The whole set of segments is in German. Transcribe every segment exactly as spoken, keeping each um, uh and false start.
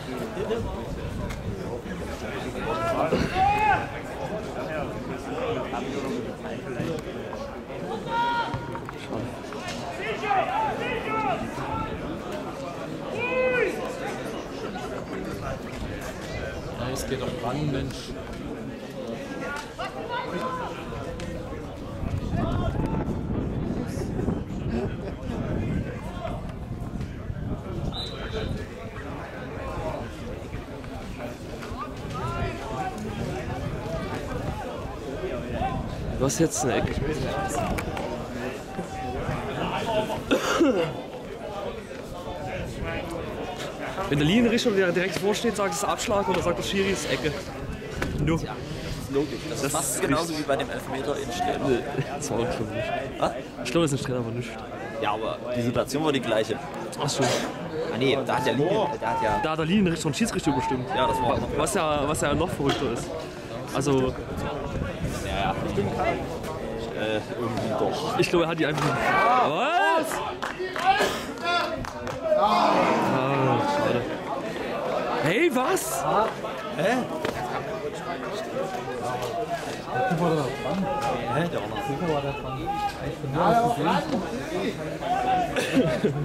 Ja, es geht doch ran, Mensch. Du hast jetzt eine Ecke. Wenn der Linienrichter der direkt vorsteht, sagt es Abschlag oder sagt der Schiri ist Ecke. Nur. Ja, das ist logisch. Das, das ist fast genauso wie bei dem Elfmeter in Strehler. Nee, das war ich glaube nicht. Was? Ich glaube, das ist in Strehler aber nicht. Ja, aber die Situation war die gleiche. Ach so. Ah nee, da hat der Linien, da hat ja... Da hat der Linienrichter und Schiedsrichter bestimmt. Ja, das war auch noch. Was ja, was ja noch verrückter ist. Also... Ja, ja. Äh, irgendwie doch. Ich glaube, er hat die einfach... Was? Ah, schade. Hey, was? Hä? Guck mal da dran. Hä? Der war noch. Guck mal da dran. Ich bin nur das gesehen.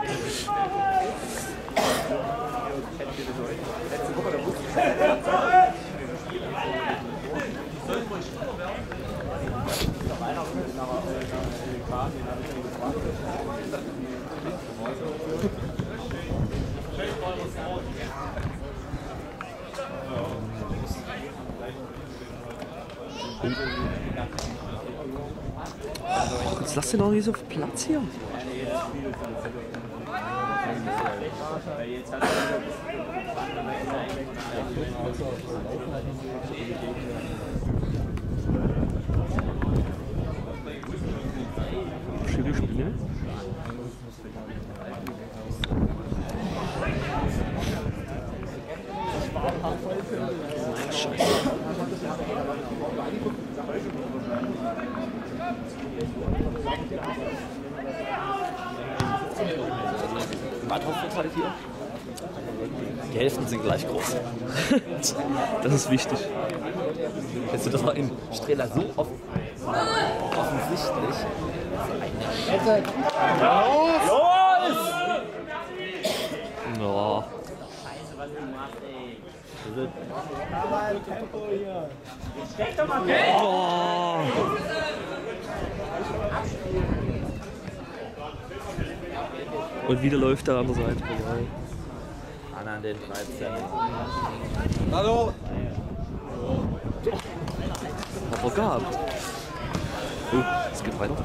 Oh, jetzt lass den doch nicht so auf Platz hier. Schiri spielen. Scheiße. Badhof-Vorteil hier? Die Hälften sind gleich groß. Das ist wichtig. Weißt du, das war in Strehler so off offensichtlich. Los! No. Oh. Und wieder läuft er an der Seite vorbei. An an den dreizehn. Hallo! Hat er gehabt. Oh, es geht weiter.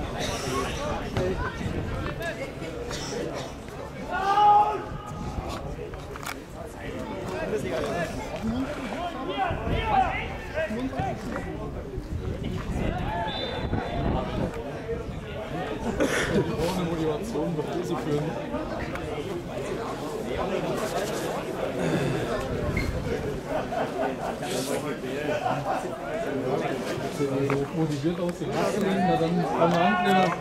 Ohne Motivation wird diese führen. So motiviert aus den Haaren legen, na dann kann man annehmen.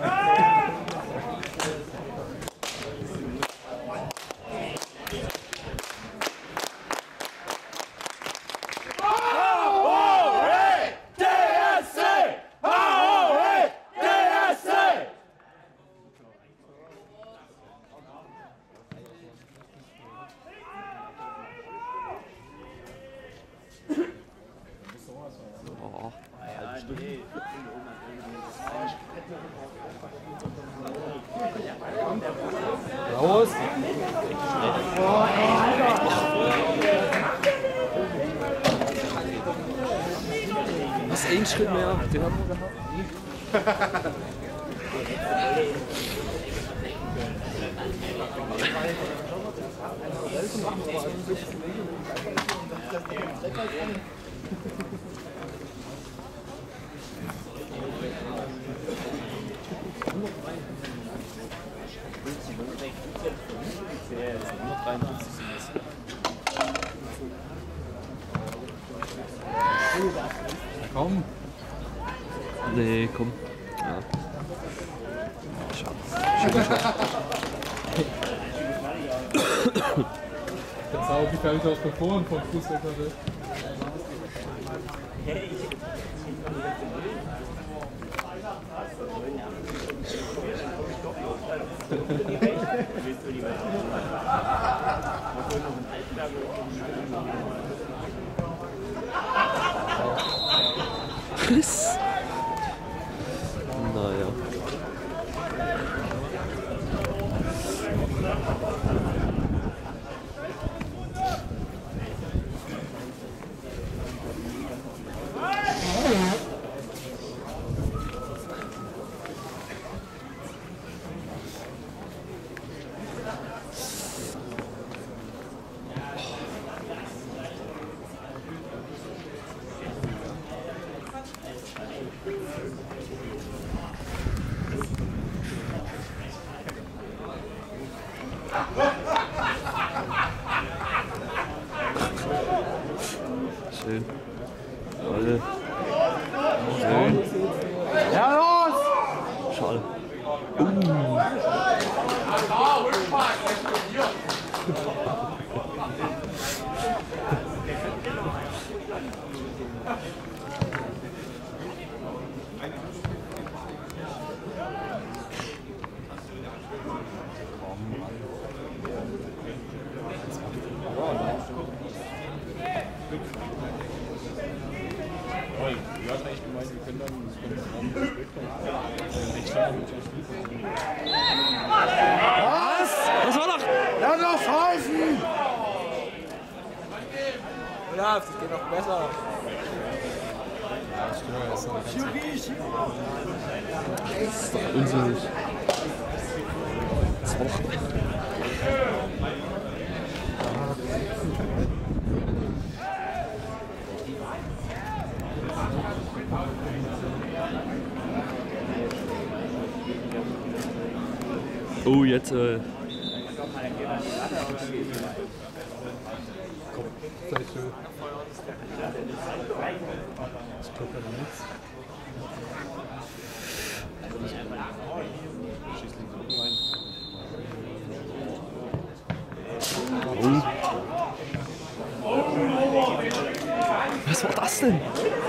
Raus! Was, ein Schritt mehr? Den haben wir gehabt. Komm! Nee, komm. Ja. Schade. Schade, schade. Kannst sau gefährlich aus der Foren vom Fußball hatte. Chris. Naja. Schön. Alle. Schön. Ja, los! Schade. Ja, hat echt gemeint, wir können dann das Was? Was war doch? Ja, noch pfeifen! Ja, das geht noch besser. Unsinnig. Das war doch. Oh, jetzt äh. Sei schön. Ich glaube ja nichts. Was war das denn?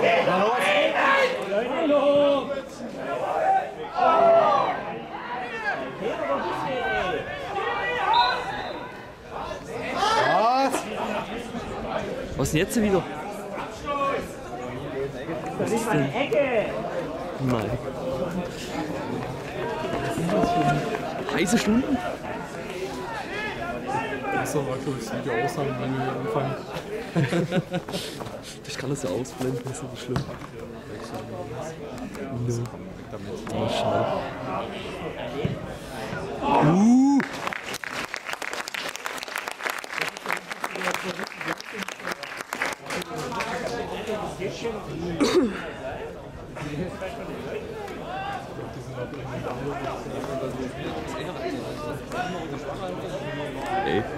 Was? Was ist denn jetzt wieder? Was ist denn? Nein. Heiße Stunden? Das war glaube ich das Video aussagen, wenn wir anfangen. Ich kann das ja ausblenden, das ist nicht schlimm. Nö. Oh, schade. Uh! Ey. Äh.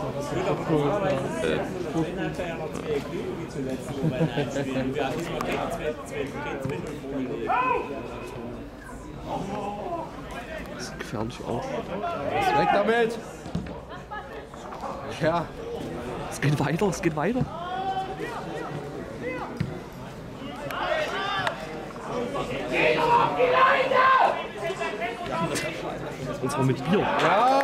Das ist gefährlich auch. Weg damit! Ja. Es geht weiter, es geht weiter. Und zwar mit Bier. Ja!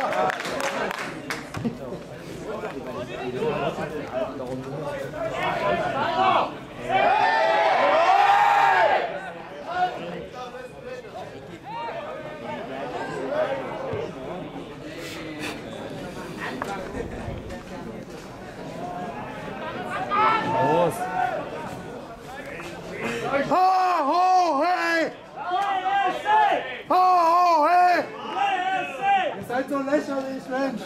Los! Ho, ho, hey! Ho, ho, hey! Ihr seid so lächerlich, Mensch!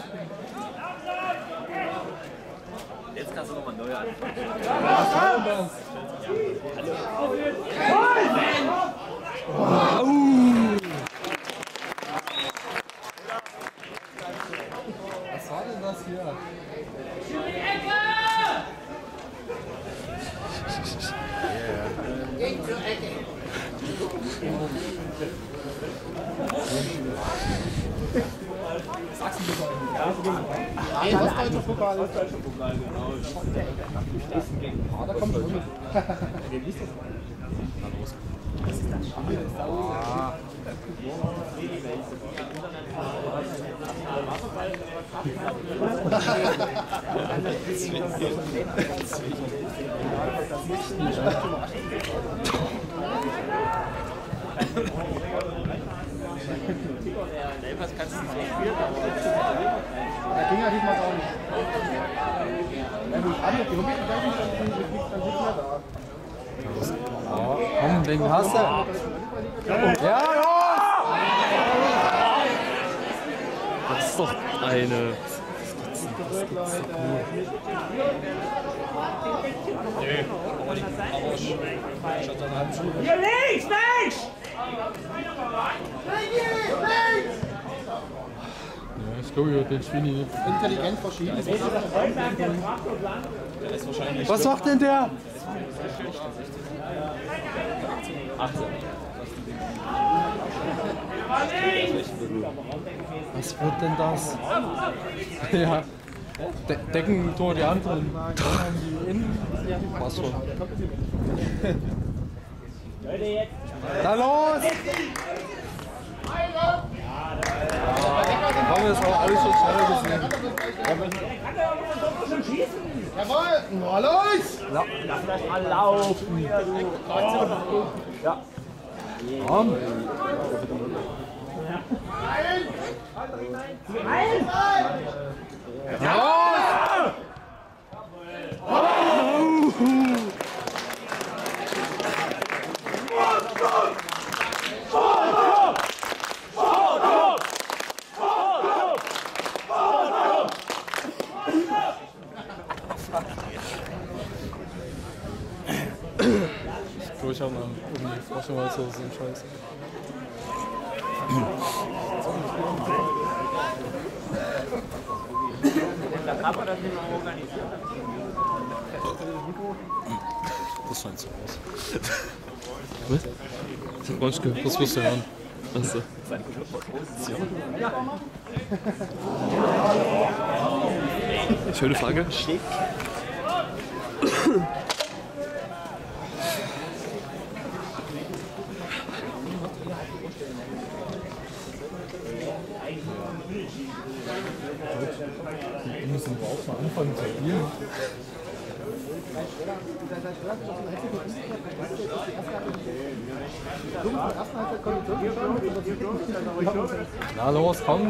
Jetzt kannst du nochmal neu anfangen. Was soll das? Was war denn das hier? Sagst du mir mal? Pokal ist. Da kommt schon mit. Was kannst du nicht spielen? Der ging ja diesmal auch nicht. Wenn du an die Rubik dann liegt dann nicht mehr da. Komm, den hast du. Ja, Das ist doch eine. Hier links, links! Ja, ich glaube, den Schwini nicht. Intelligent verschieden. Was sagt denn der? Was wird denn das? Ja. De Decken Tor die anderen. Dann haben die innen. Was schon. Da los! Haben wir das auch alles schon schnell gesehen. Jawohl! Na los! Lass das mal laufen. Ja. Komm. Ja! Ich habe mal irgendwie Forschung oder so, so ein Scheiß. Da kann man das nicht mehr organisieren. Das scheint so aus. Was? Ich hab gar nicht gehört, was wirst du hören? Achso. Schöne Frage. Schick. Wir müssen aber auch mal anfangen zu spielen. Na los, komm!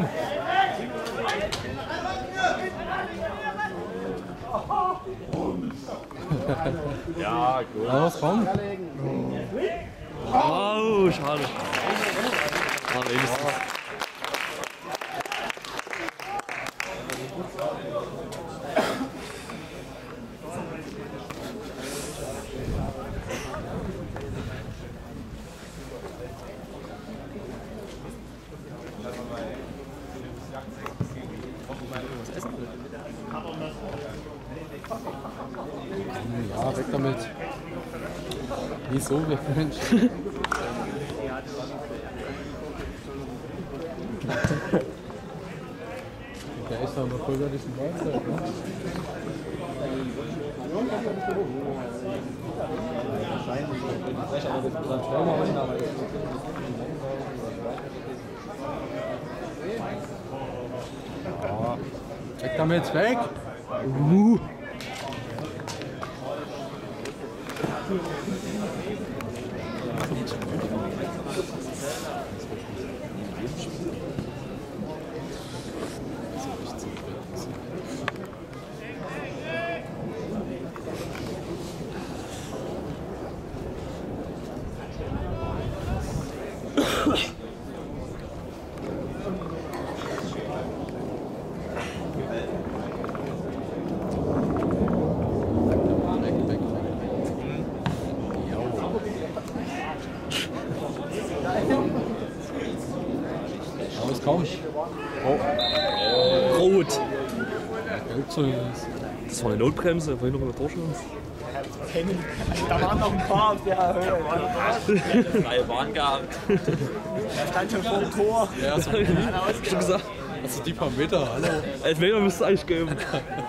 Ja, gut. Na los, komm! Oh, schade. Aber wenigstens. Ja, weg damit. Wieso weg, Mensch? Der ist aber voll über diesen Mahlzeit, ne? Ja, weg damit, weg! Uh. Aber kaum. Oh. Rot. Das Das war eine Notbremse, vorhin noch in der Torschance. Da waren noch ein paar auf der Höhe. Freie Bahn gehabt. Da stand schon vor dem Tor. Ja, so Schon gesagt, also die paar Meter, hallo. Elfmeter müsste es eigentlich geben.